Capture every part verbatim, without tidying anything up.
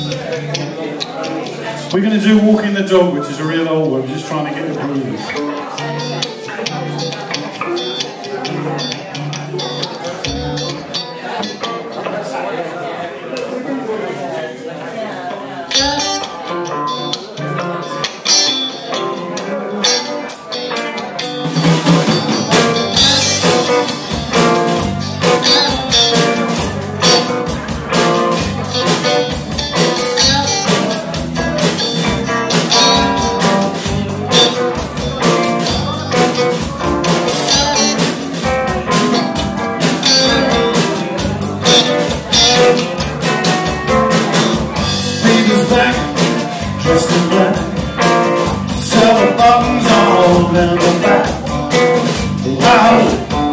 We're going to do Walking the Dog, which is a real old one, just trying to get the groove. Dressed in black, silver buttons all down the back. Wow,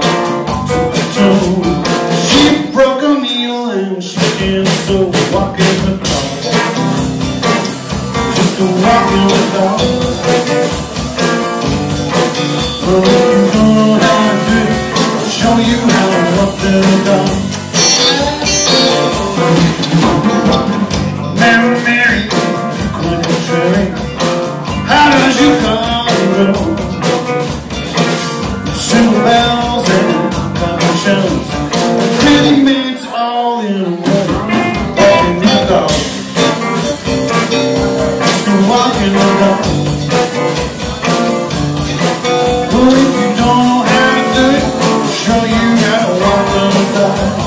toe, she broke a needle and she can't so walking the dog, just a walking the dog. Well, if you don't know how to do it, I'll show you how to walk the dog. Mary, Mary, how does you come and go? Silver bells and copper shells, pretty maids all in a row, walking the dog, walking the dog. Well, if you don't know how to do it, I'll show you how to walk the dog.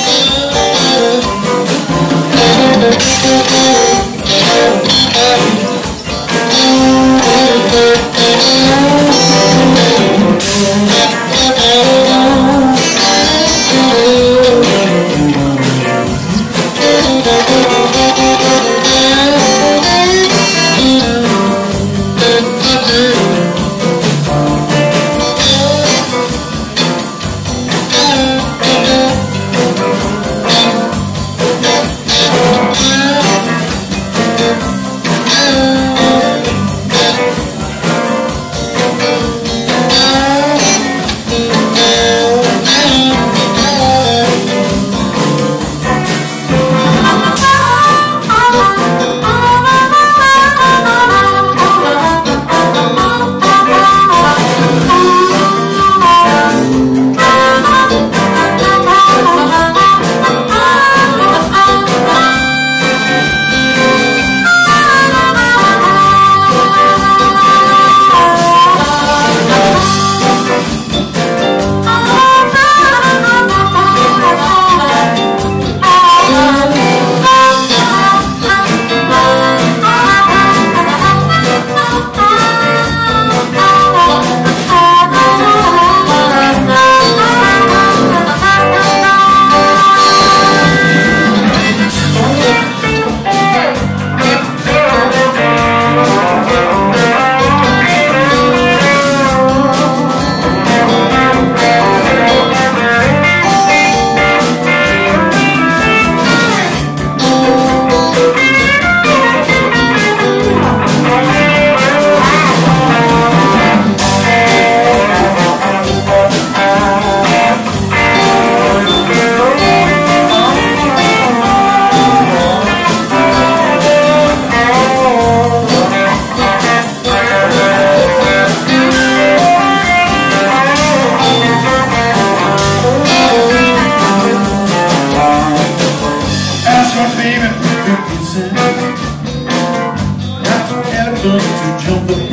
To jump the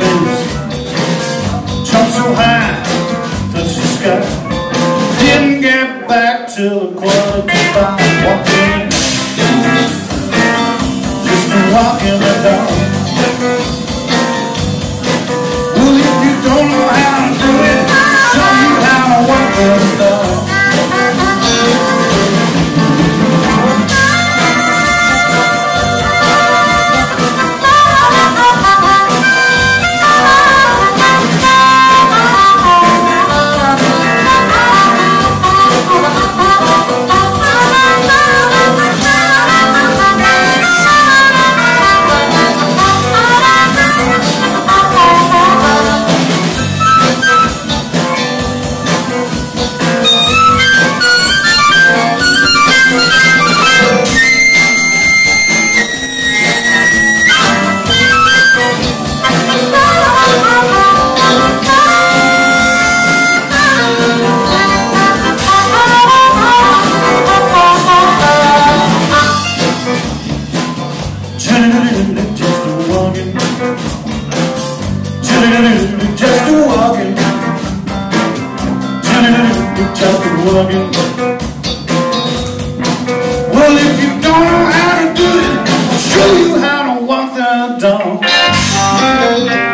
fence, jump so high, touch the sky. Didn't get back till quarter to five. Walking, just a walking the dog. Well, if you don't know how to do it, I'll show you how to walk the dog. bugging. Well, if you don't know how to do it, I'll show you how to walk the dog.